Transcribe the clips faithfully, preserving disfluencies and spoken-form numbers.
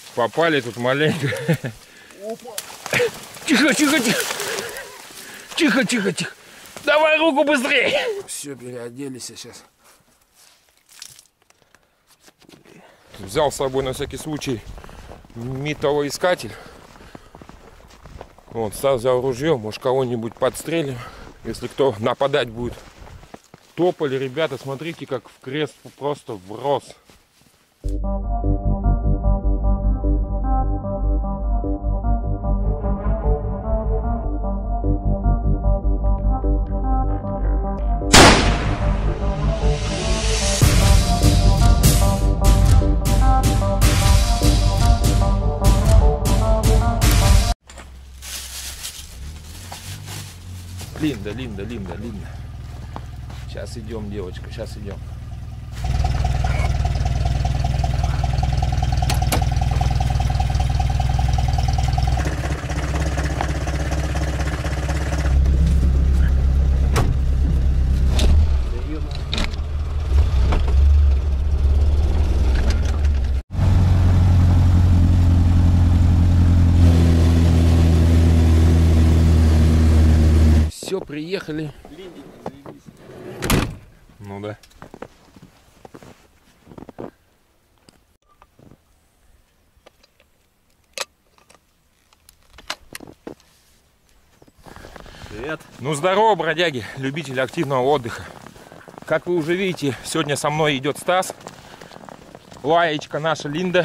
Попали тут маленько. Тихо, тихо, тихо. Тихо, тихо, тихо. Давай руку быстрее. Все, переоделись сейчас. Взял с собой на всякий случай металлоискатель. Вот, сам взял ружье, может кого-нибудь подстрелим, если кто нападать будет. Тополь, ребята, смотрите, как в крест просто врос. Линда, Линда, Линда, Линда. Сейчас идем, девочка, сейчас идем. Все, приехали. Ну да. Привет. Ну здорово, бродяги, любители активного отдыха. Как вы уже видите, сегодня со мной идет Стас. Лаечка наша Линда.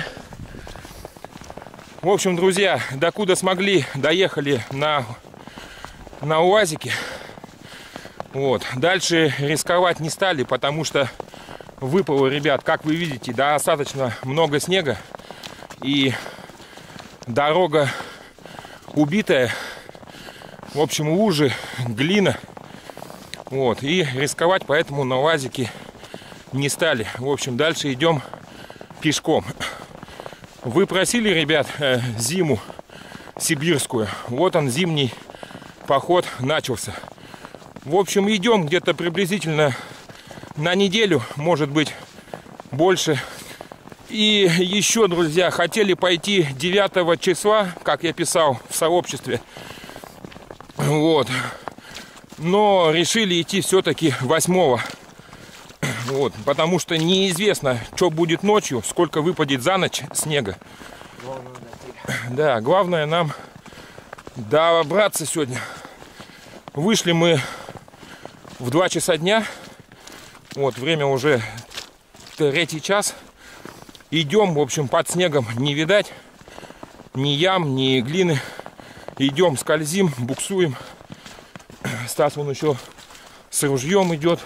В общем, друзья, докуда смогли, доехали на, на УАЗике. Вот. Дальше рисковать не стали, потому что выпало, ребят, как вы видите, достаточно много снега. И дорога убитая. В общем, лужи, глина. Вот. И рисковать поэтому на УАЗике не стали. В общем, дальше идем пешком. Вы просили, ребят, зиму сибирскую. Вот он, зимний поход начался. В общем, идем где-то приблизительно на неделю, может быть, больше. И еще, друзья, хотели пойти девятого числа, как я писал в сообществе. Вот. Но решили идти все-таки восьмого. Вот. Потому что неизвестно, что будет ночью, сколько выпадет за ночь снега. Да, главное нам добраться сегодня. Вышли мы в два часа дня. Вот, время уже третий час. Идем, в общем, под снегом не видать ни ям, ни глины. Идем, скользим, буксуем. Стас вон еще с ружьем идет.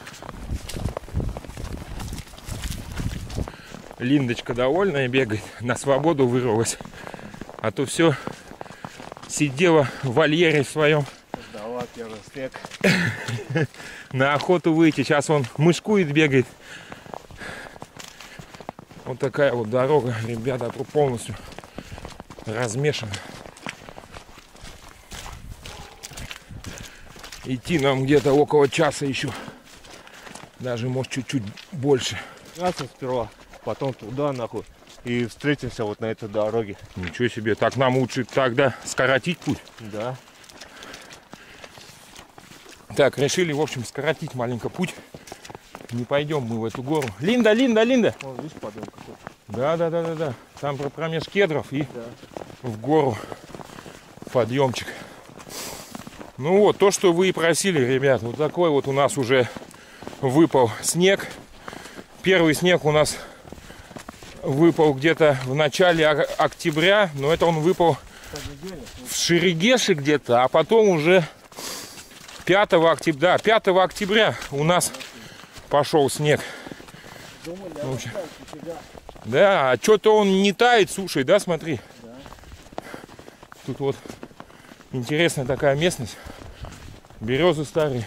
Линдочка довольная, бегает, на свободу вырвалась. А то все сидела в вольере своем. На охоту выйти. Сейчас он мышкует, бегает. Вот такая вот дорога, ребята, полностью размешана. Идти нам где-то около часа еще. Даже, может, чуть-чуть больше. Красный сперва, потом туда, нахуй. И встретимся вот на этой дороге. Ничего себе. Так нам лучше тогда скоротить путь. Да. Так, решили, в общем, скоротить маленько путь. Не пойдем мы в эту гору. Линда, Линда, Линда. Вон, видишь, подъем какой. Да, да, да, да, да. Там промеж кедров и да. В гору подъемчик. Ну вот, то, что вы и просили, ребят. Вот такой вот у нас уже выпал снег. Первый снег у нас выпал где-то в начале октября. Но это он выпал в Шерегеше где-то. А потом уже пятого октября, да, пятого октября у нас пошел снег. В общем, да, а что-то он не тает, слушай, да, смотри. Да. Тут вот интересная такая местность. Березы старые.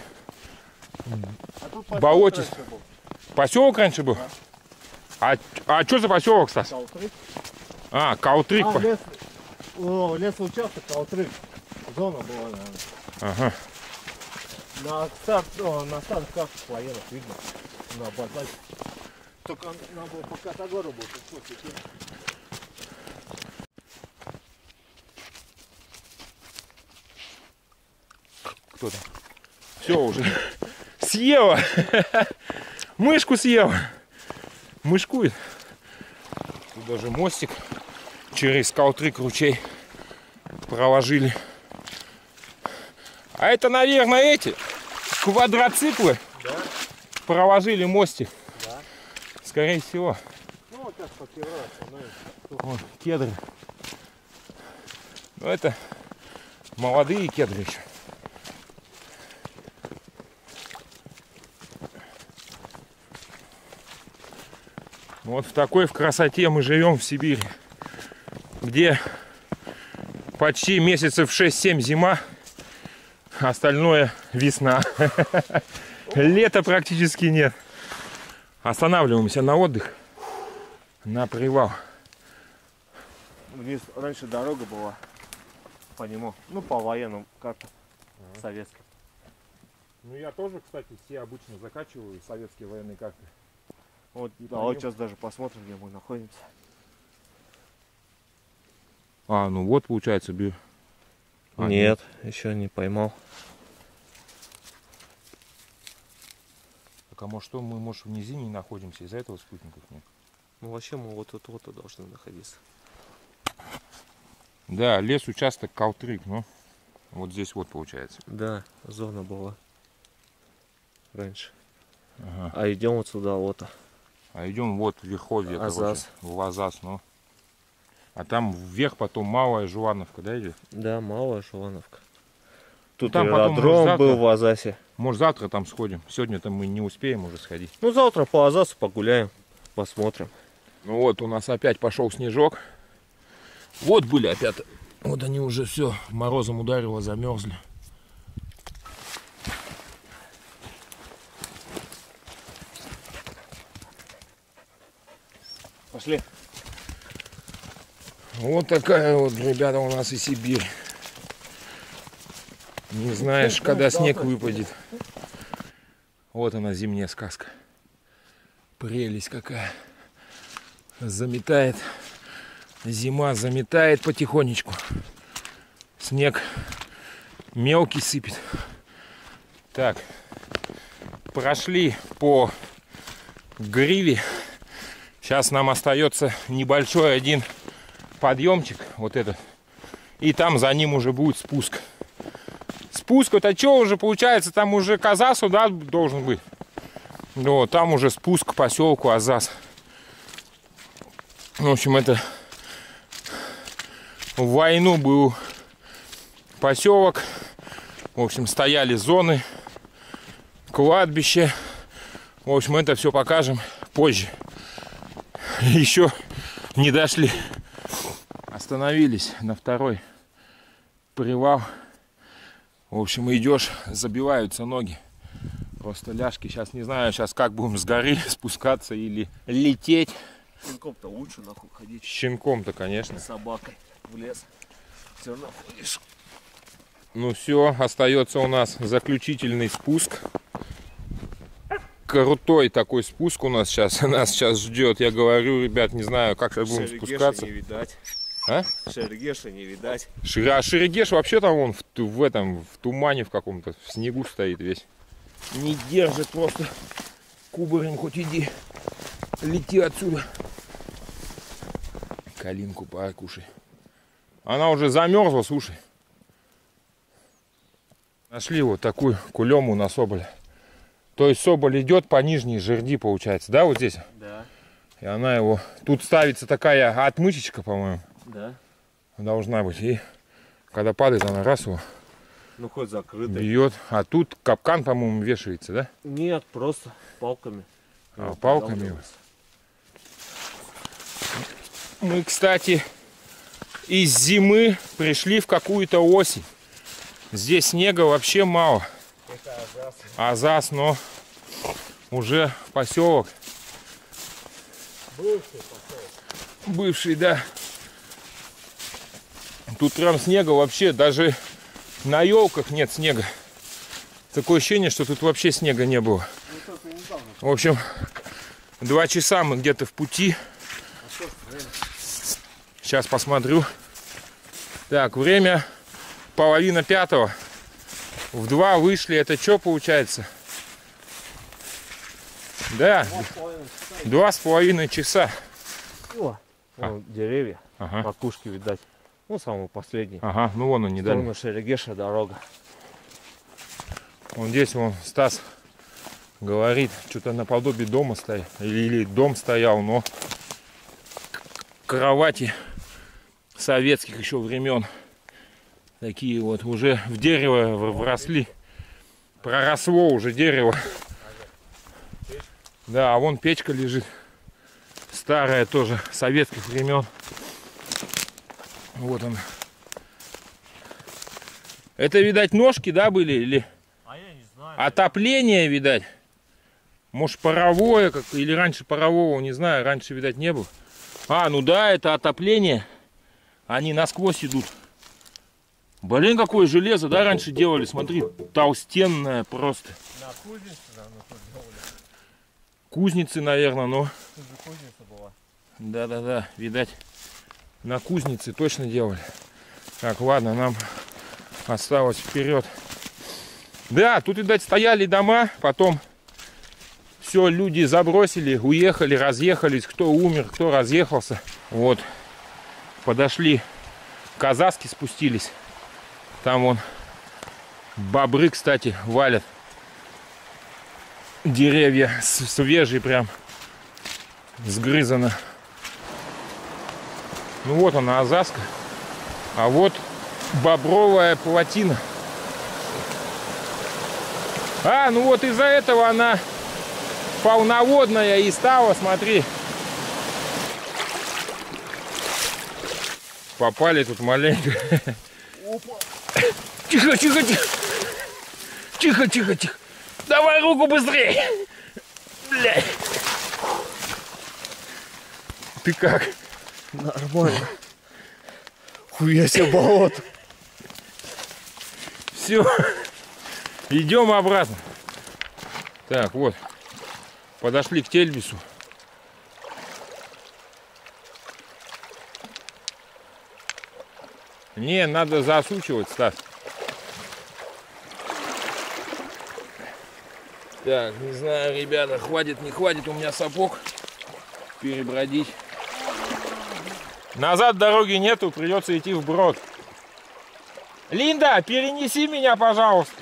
А болотец. Поселок раньше был? Да. А, а что за поселок, Стас? Каутрык. А, Каутрык. А, лес, о, лесоучасток, Каутрык. Зона была, наверное. Ага. На, старт, о, на старых картах военных видно. На базаре. Только надо было пока до города было. кто-то. Все уже. Съела. Мышку съела. Мышкует. Тут даже мостик через Калтрык ручей проложили. А это, наверное, эти квадроциклы. Да? Проложили мостик. Да. Скорее всего. Ну, вот так покивается. Вот, кедры. Ну, это молодые кедры еще. Вот в такой в красоте мы живем в Сибири, где почти месяцев шесть-семь зима, остальное весна. Лета практически нет. Останавливаемся на отдых, на привал. Вниз раньше дорога была по нему, ну по военным картам ага. советским. Ну я тоже, кстати, все обычно закачиваю советские военные карты. Вот, а вот сейчас даже посмотрим, где мы находимся. А, ну вот получается бью. А, нет, нет, еще не поймал. Так а может что, мы может в низине находимся, из-за этого спутников нет? Ну вообще мы вот тут вот должны находиться. Да, лес, участок Калтрык, ну вот здесь вот получается. Да, зона была раньше. Ага. А идем вот сюда вот. А идем вот в верховье, Азас. Короче, в Азас, ну. А там вверх потом Малая Жуановка, да, идет? Да, Малая Жуановка. Тут там аэродром потом, был в Азасе. Может завтра там сходим. Сегодня-то мы не успеем уже сходить. Ну завтра по Азасу погуляем, посмотрим. Ну вот у нас опять пошел снежок. Вот были опять. Вот они уже все морозом ударило, замерзли. Пошли. Вот такая вот, ребята, у нас и Сибирь. Не знаешь, когда снег выпадет. Вот она, зимняя сказка. Прелесть какая. Заметает. Зима заметает потихонечку. Снег мелкий сыпет. Так. Прошли по гриве. Сейчас нам остается небольшой один подъемчик. Вот этот. И там за ним уже будет спуск. Спуск, это что уже получается? Там уже к Азасу, да, должен быть. Вот, там уже спуск к поселку Азас. В общем, это в войну был поселок. В общем, стояли зоны, кладбище. В общем, это все покажем позже. Еще не дошли. Остановились на второй привал. В общем, идешь, забиваются ноги. Просто ляжки. Сейчас не знаю, сейчас как будем с горы спускаться или лететь. Щенком-то лучше нахуй ходить. Щенком-то, конечно. С собакой в лес. Все равно ходишь. Ну все, остается у нас заключительный спуск. Крутой такой спуск у нас сейчас. Нас сейчас ждет. Я говорю, ребят, не знаю, как сейчас будем Шерегеша спускаться. Не видать. А? Шерегеша не видать. Ши- а Шерегеш вообще там вон в, ту- в этом, в тумане в каком-то, в снегу стоит весь. Не держит просто. Кубарем хоть иди. Лети отсюда. Калинку покушай. Она уже замерзла, слушай. Нашли вот такую кулему на соболя. То есть соболь идет по нижней жерди, получается, да, вот здесь? Да. И она его... Тут ставится такая отмычечка, по-моему. Да. Должна быть. И когда падает, она раз его Ну хоть закрытый. бьет. А тут капкан, по-моему, вешается, да? Нет, просто палками. А, Вот, палками. подалбливается. Мы, кстати, из зимы пришли в какую-то осень. Здесь снега вообще мало. Это Азас. Азас, но уже поселок. Бывший поселок. Бывший, да. Тут прям снега вообще, даже на елках нет снега. Такое ощущение, что тут вообще снега не было. В общем, два часа мы где-то в пути. Сейчас посмотрю. Так, время половина пятого. В два вышли. Это что получается? Да. Два с половиной часа. О, вон деревья. Ага. Макушки, видать. Ну, самый последний. Ага, ну вон он не дали. На Шерегеша дорога. Вон здесь вон Стас говорит, что-то наподобие дома стоял. Или, или дом стоял, но кровати советских еще времен. Такие вот уже в дерево вросли. Проросло уже дерево. Да, а вон печка лежит. Старая тоже, советских времен. Вот он. Это, видать, ножки, да, были? Или А я не знаю. отопление, видать? Может, паровое, как... или раньше парового, не знаю. Раньше, видать, не было. А, ну да, это отопление. Они насквозь идут. Блин, какое железо, да, раньше делали? Смотри, толстенное просто. На кузнице, наверное, тут делали. Кузницы, наверное, но... Тут же кузница была. Да-да-да, видать, на кузнице точно делали. Так, ладно, нам осталось вперед. Да, тут, видать, стояли дома, потом все, люди забросили, уехали, разъехались, кто умер, кто разъехался. Вот, подошли, казахски спустились. Там вон бобры, кстати, валят. Деревья свежие прям, сгрызано. Ну вот она, Азаска. А вот бобровая плотина. А, ну вот из-за этого она полноводная и стала, смотри. Попали тут маленько. Опа. Тихо, тихо, тихо. Тихо, тихо, тихо. Давай руку быстрее. Блядь. Ты как? Нормально. Хуя себе болото. Все. Идем обратно. Так, вот. Подошли к Тельбису. Не, надо засучивать, Стас. Так, не знаю, ребята, хватит, не хватит у меня сапог перебродить. Назад дороги нету, придется идти вброд. Линда, перенеси меня, пожалуйста.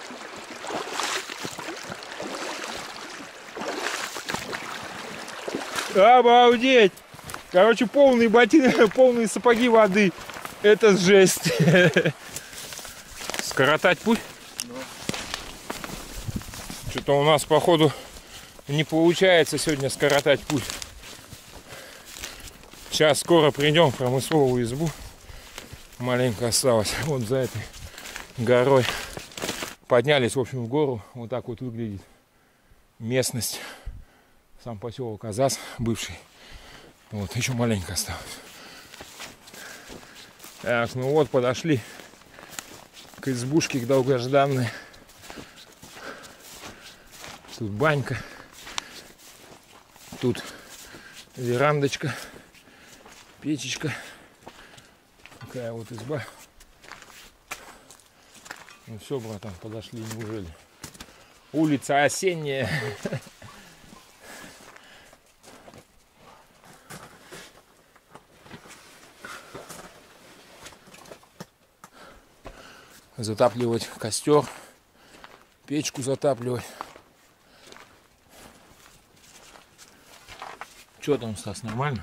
Обалдеть! Короче, полные ботинки, полные сапоги воды. Это жесть. Скоротать путь? Что-то у нас, походу, не получается сегодня скоротать путь. Сейчас скоро придем в промысловую избу. Маленько осталось. Вот за этой горой. Поднялись, в общем, в гору. Вот так вот выглядит местность. Сам поселок Азаз, бывший. Вот, еще маленько осталось. Так, ну вот, подошли к избушке, к долгожданной. Тут банька. Тут верандочка. Печечка. Такая вот изба. Ну все, братан, подошли, неужели? Улица осенняя. Затапливать костер, печку затапливать. Что там, Стас, нормально?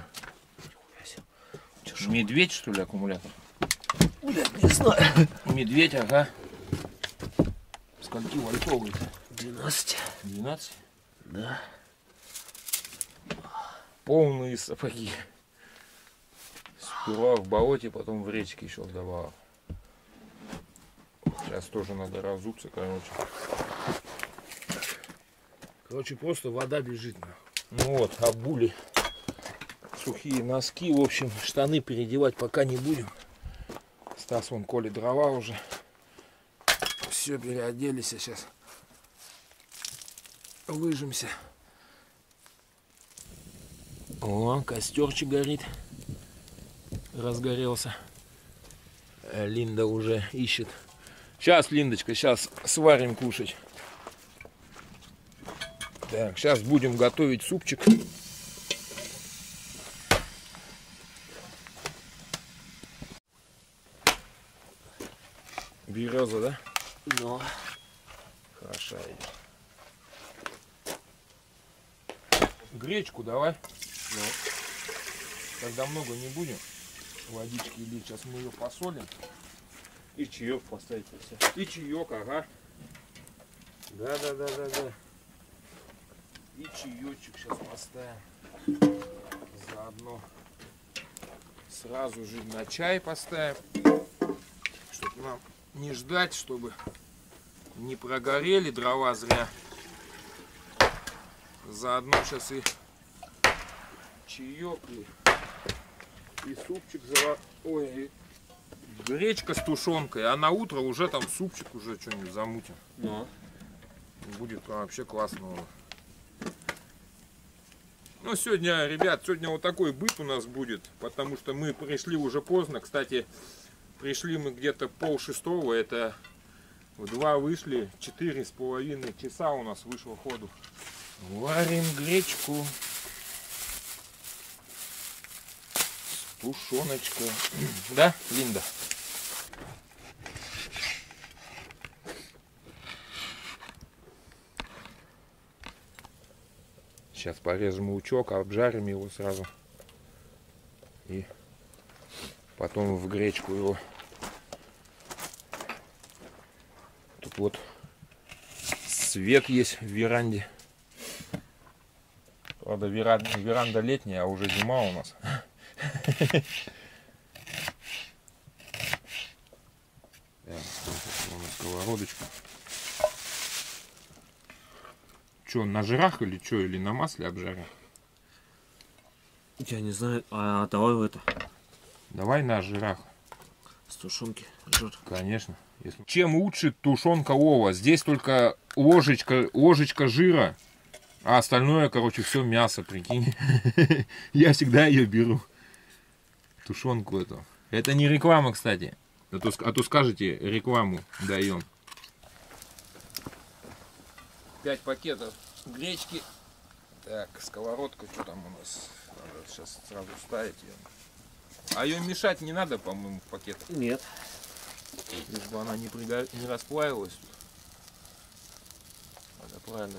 Медведь, что ли, аккумулятор? Блядь, не знаю. Медведь, ага. Скольки вольтовый-то? двенадцать. двенадцать? Да. Полные сапоги. Сперва в болоте, потом в речке еще вдобавок. Сейчас тоже надо разуться, короче. Короче, просто вода бежит. Ну вот, обули. Сухие носки, в общем, штаны переодевать пока не будем. Стас вон колет дрова уже. Все, переоделись, а сейчас выжимся. О, костерчик горит. Разгорелся. Линда уже ищет Сейчас, Линдочка, сейчас сварим кушать. Так, сейчас будем готовить супчик. Береза, да? Ну. Хороша идет. Гречку давай. Ну. Тогда много не будем водички лить. Сейчас мы ее посолим. И чаек поставить все. И чаек, ага. Да, да, да, да, да. И чаечек сейчас поставим. Заодно сразу же на чай поставим. Чтобы нам не ждать, чтобы не прогорели дрова зря. Заодно сейчас и чаек, и, и супчик за... Ой, и гречка с тушенкой, а на утро уже там супчик уже что-нибудь замутим. Ну. Будет вообще классно. Ну, сегодня, ребят, сегодня вот такой быт у нас будет, потому что мы пришли уже поздно. Кстати, пришли мы где-то пол шестого, это в два вышли, четыре с половиной часа у нас вышло ходу. Варим гречку с тушеночкой. Да, Линда? Сейчас порежем лучок, обжарим его сразу. И потом в гречку его. Тут вот свет есть в веранде. Правда, веранда, веранда летняя, а уже зима у нас. Сковородочку. Что, на жирах или что, или на масле обжарим? Я не знаю, а давай в это. Давай на жирах. С тушенки жир. Конечно. Если... Чем лучше тушенка ова? Здесь только ложечка, ложечка жира, а остальное, короче, все мясо, прикинь. Я всегда ее беру. Тушенку эту. Это не реклама, кстати. А то, а то скажете, рекламу даем. пять пакетов гречки. Так, сковородка, что там у нас? Надо сейчас сразу ставить ее. А ее мешать не надо, по-моему, в пакет. Нет. Лишь бы она не, приго... не расплавилась. Надо правильно.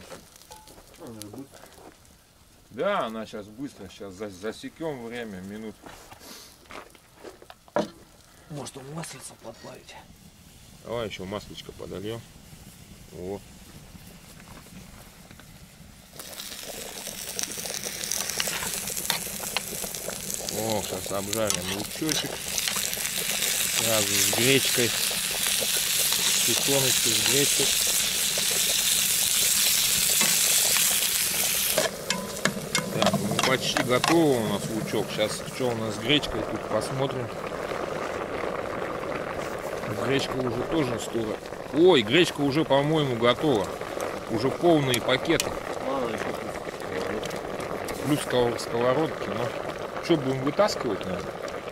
Да, она сейчас быстро. Сейчас засекем время, минут. Может, он маслица подплавить. Давай еще маслечко подольем. О. О, сейчас обжарим лучочек. Сразу с гречкой. С тушеночкой, с гречкой. Так, ну почти готово у нас лучок. Сейчас что у нас с гречкой, тут посмотрим. Гречка уже тоже стыла. Ой, гречка уже, по-моему, готова. Уже полные пакеты. Плюс сковородки, но... Что, будем вытаскивать, наверное?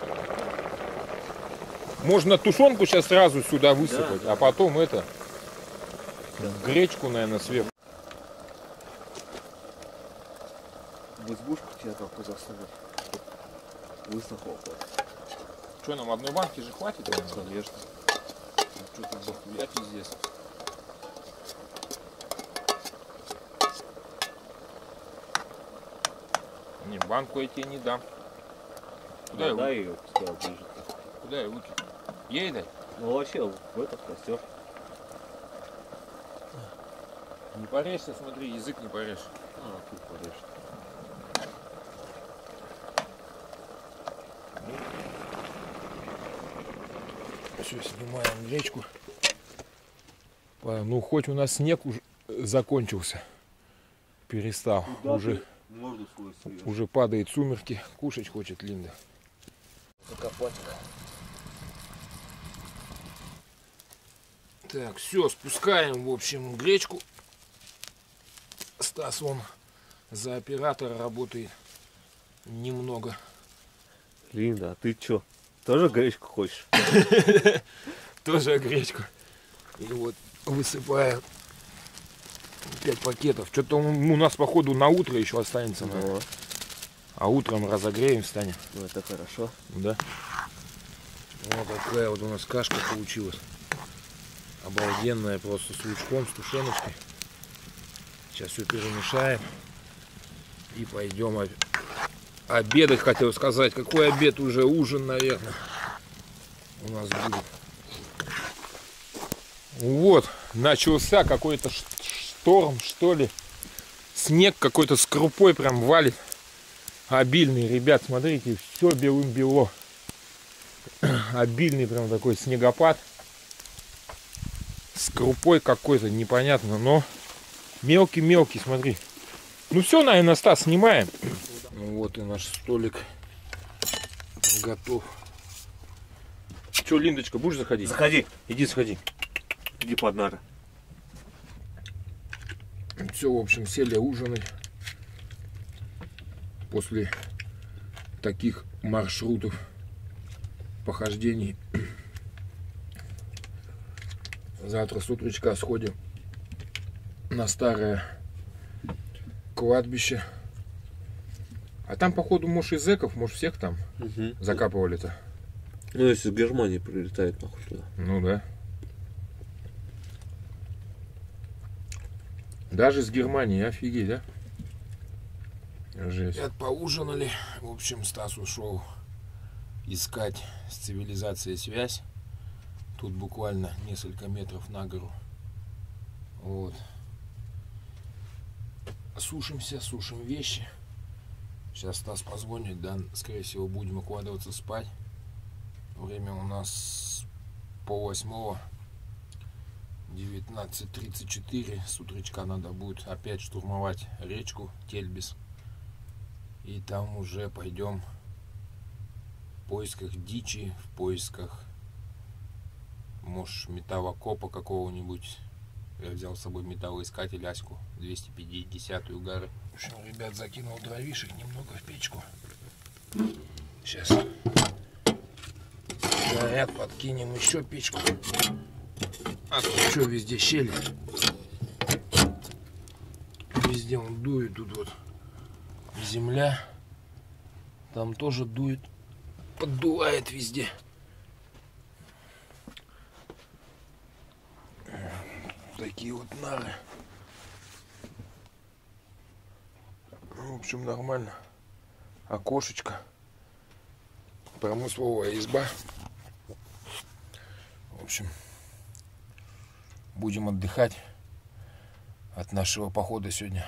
Можно тушенку сейчас сразу сюда высыпать, да, да, а потом это, да, гречку, наверное, сверху. В избушку тебя только засунуть. Высохло. Что, нам одной банки же хватит? Конечно. Что-то захуяки здесь. Не, банку я тебе не дам. Куда, да, я ее пускай ближе. Куда я выкину? Ей дай? Ну вообще в этот костер. Не порежься, смотри, язык не порежь. А, тут порежь. Все, снимаем гречку. Ну, хоть у нас снег уже закончился. Перестал. Куда уже, уже падает сумерки. Кушать хочет Линда. Закопать. Так, все, спускаем, в общем, гречку. Стас, он за оператора работает немного. Линда, а ты чё? Тоже гречку хочешь? Тоже гречку. И вот высыпаем пять пакетов. Что-то у нас, походу, на утро еще останется. Да. А утром разогреем, встанем. Ну, это хорошо. Да. Вот такая вот у нас кашка получилась. Обалденная, просто с лучком, с тушеночкой. Сейчас все перемешаем. И пойдем обедать, хотел сказать. Какой обед? Уже ужин, наверное, у нас будет. Вот, начался какой-то шторм, что ли. Снег какой-то с крупой прям валит. Обильный, ребят, смотрите, все белым-бело. Обильный прям такой снегопад. С крупой какой-то, непонятно, но мелкий-мелкий, смотри. Ну все, наверное, Стас, снимаем. Ну вот и наш столик готов. Че, Линдочка, будешь заходить? Заходи. Иди, сходи. Иди под нары. Все, в общем, сели ужинать. После таких маршрутов, похождений. Завтра с утречка сходим на старое кладбище. А там, походу, может, и зэков, может, всех там угу. закапывали-то. Ну, если с Германии прилетает, нахуй туда. Ну да. Даже с Германии, офигеть, да? Жесть. Поужинали. В общем, Стас ушел искать с цивилизацией связь. Тут буквально несколько метров на гору. Вот. Сушимся, сушим вещи. Сейчас Стас позвонит, да, скорее всего, будем укладываться спать. Время у нас пол восьмого. девятнадцать тридцать четыре. С утречка надо будет опять штурмовать речку Тельбис. И там уже пойдем в поисках дичи, в поисках, может, металлокопа какого-нибудь. Я взял с собой металлоискатель Аську двести пятидесятую гары. В общем, ребят, закинул дровишек немного в печку. Сейчас горят, подкинем еще печку. А тут что, везде щели. Везде он дует, тут вот земля. Там тоже дует, поддувает везде. Такие вот нары. В общем, нормально. Окошечко. Промысловая изба. В общем, будем отдыхать от нашего похода сегодня.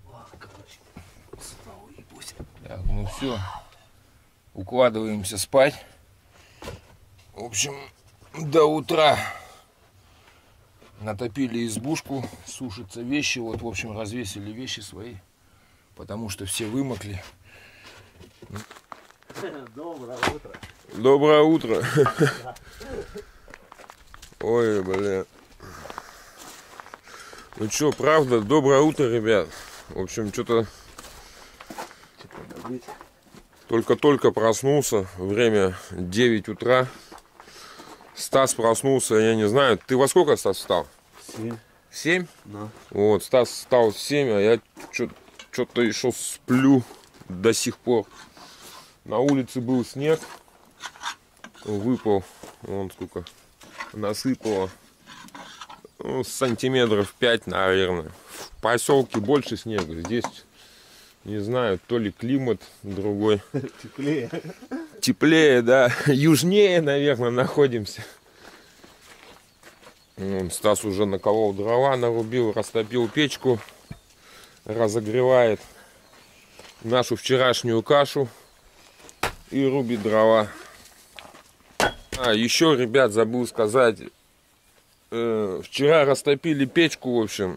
Так, ну все. Укладываемся спать. В общем, до утра. Натопили избушку, сушатся вещи. Вот, в общем, развесили вещи свои, потому что все вымокли. Доброе утро. Доброе утро. Ой, бля. Ну что, правда, доброе утро, ребят. В общем, что-то только-только проснулся. Время девять утра. Стас проснулся, я не знаю. Ты во сколько, Стас, встал? Семь. Семь? Да. Вот, Стас встал в семь, а я что-то еще сплю до сих пор. На улице был снег. Выпал, вон сколько насыпало. Ну, сантиметров пять, наверное. В поселке больше снега. Здесь, не знаю, то ли климат другой. Теплее. Теплее, да. Южнее, наверное, находимся. Вон, Стас уже наколол дрова, нарубил, растопил печку. Разогревает нашу вчерашнюю кашу. И рубит дрова. А, еще, ребят, забыл сказать. Э, вчера растопили печку, в общем.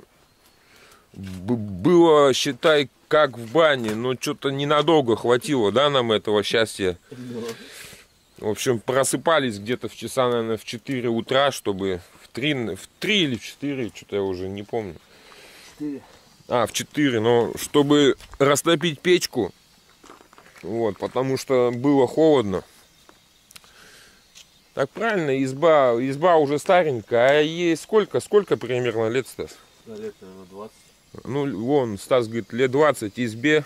Было, считай, как в бане, но что-то ненадолго хватило, да, нам этого счастья. В общем, просыпались где-то в часа, наверное, в четыре утра, чтобы в три, в три или в четыре, что-то я уже не помню. четыре. А, в четыре, но чтобы растопить печку, вот, потому что было холодно. Так правильно, изба, изба уже старенькая. А ей сколько, сколько примерно лет, Стас? Да, лет, наверное, двадцать. Ну, вон, Стас говорит, лет двадцать избе.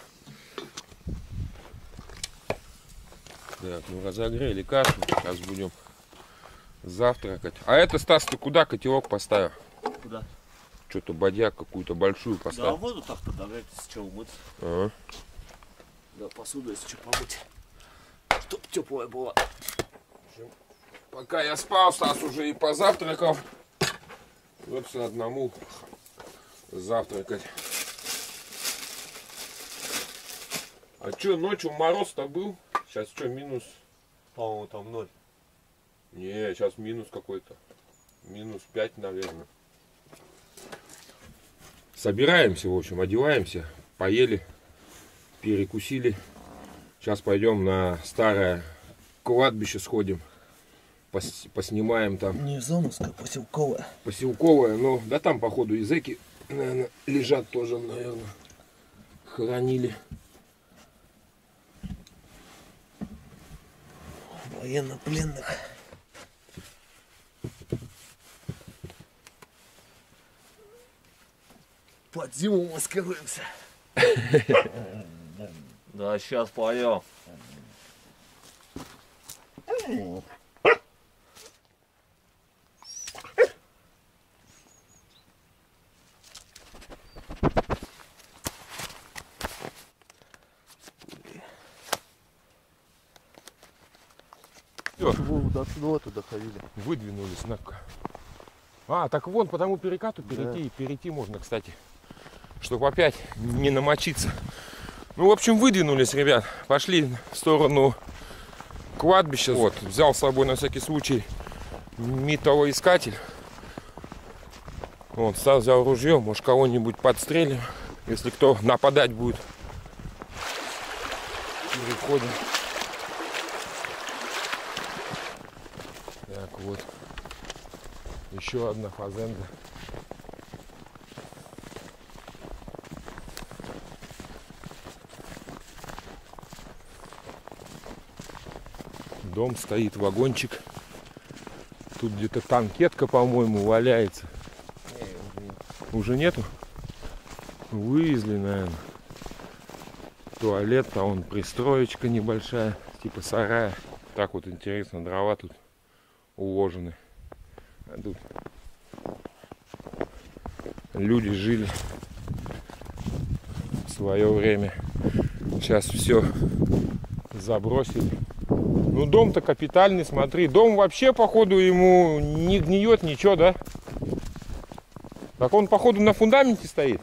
Так, ну разогрели кашу. Сейчас будем завтракать. А это, Стас, ты куда котелок поставил? Куда? Что-то бадьяк какую-то большую Да, поставил. воду так подогреть, с чего умыться. Ага. Да, посуду, если что, помыть. Чтоб теплая была. Пока я спал, Стас уже и позавтракал. Собственно, одному завтракать. А что, ночью мороз-то был? Сейчас что, минус? По-моему, там ноль. Не, сейчас минус какой-то. Минус пять, наверное. Собираемся, в общем, одеваемся. Поели, перекусили. Сейчас пойдем на старое кладбище сходим. Пос, поснимаем там. Не Зоновская, поселковая. Поселковая, но да там, походу, и зэки, наверное, лежат тоже, наверное. Хоронили. Военнопленных. Под зиму маскируемся. Да, сейчас поем. Всё. Вот отсюда туда ходили. Выдвинулись на... А, так вон по тому перекату перейти, Да. перейти можно, кстати. Чтобы опять не намочиться. Ну, в общем, выдвинулись, ребят. Пошли в сторону кладбища. Вот, взял с собой на всякий случай металлоискатель. Вот, Стас взял ружье, может кого-нибудь подстрелим, если кто нападать будет. Переходим. Так, вот. Еще одна фазенда. Дом стоит, вагончик. Тут где-то танкетка, по-моему, валяется. Уже нету? Вывезли, наверное. Туалет, а вон пристроечка небольшая, типа сарая. Так вот интересно, дрова тут уложены. А тут люди жили в свое время. Сейчас все забросили. Ну, дом-то капитальный, смотри. Дом вообще, походу, ему не гниет ничего, да? Так он, походу, на фундаменте стоит.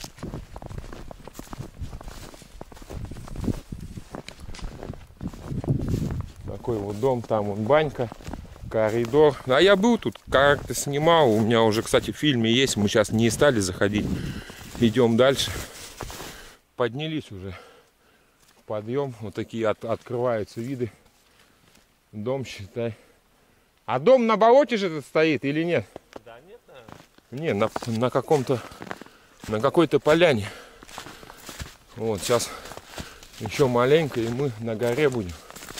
Такой вот дом, там вон банька, коридор. А я был тут, как-то снимал. У меня уже, кстати, в фильме есть. Мы сейчас не стали заходить. Идем дальше. Поднялись уже. Подъем. Вот такие от, открываются виды. Дом, считай. А дом на болоте же этот стоит или нет? Да нет, наверное. Не, на, на каком-то, на какой-то поляне. Вот, сейчас еще маленько, и мы на горе будем.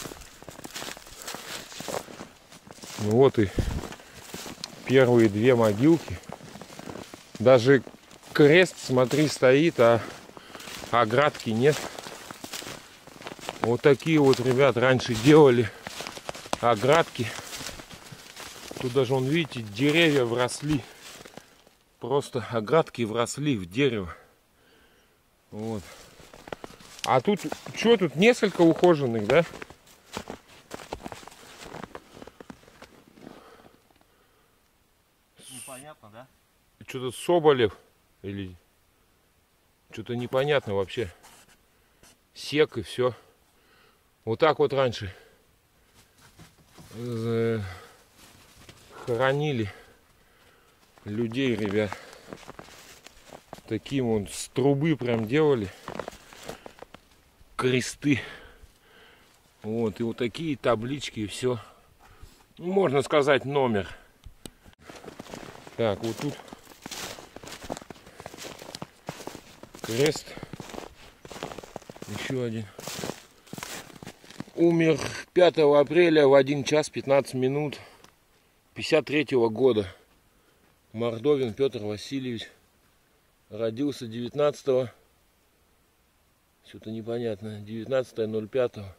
Ну вот и первые две могилки. Даже крест, смотри, стоит, а оградки нет. Вот такие вот, ребят, раньше делали оградки. Тут даже, вон, видите, деревья вросли. Просто оградки вросли в дерево. Вот. А тут, что тут, несколько ухоженных, да? Непонятно, да? Что-то Соболев или что-то непонятно вообще. Сек и все. Вот так вот раньше хоронили людей, ребят. Таким вот с трубы прям делали кресты. Вот, и вот такие таблички, и все. Можно сказать, номер. Так, вот тут крест. Еще один. Умер пятого апреля в один час пятнадцать минут пятьдесят третьего года. Мордовин Петр Васильевич. Родился девятнадцатого. Что-то непонятно. девятнадцатое ноль пятое.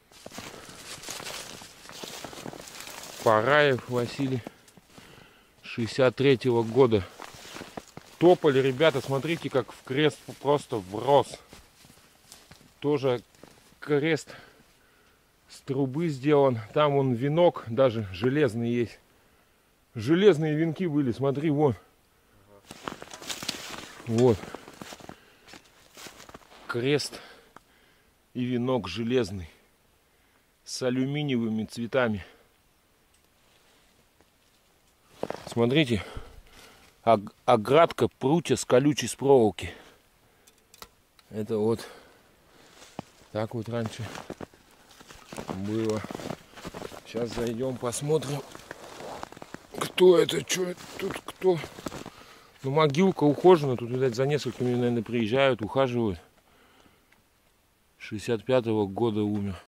Параев Василий. шестьдесят третьего года. Тополь, ребята, смотрите, как в крест просто врос. Тоже крест с трубы сделан. Там вон венок, даже железный есть. Железные венки были, смотри, вон. Вот. Крест и венок железный. С алюминиевыми цветами. Смотрите. Оградка, прутья с колючей проволоки. Это вот так вот раньше было. Сейчас зайдем, посмотрим, кто это, что это тут, кто. Ну, могилка ухожена, тут, видать, за несколькими, наверное, приезжают, ухаживают. шестьдесят пятого года умер.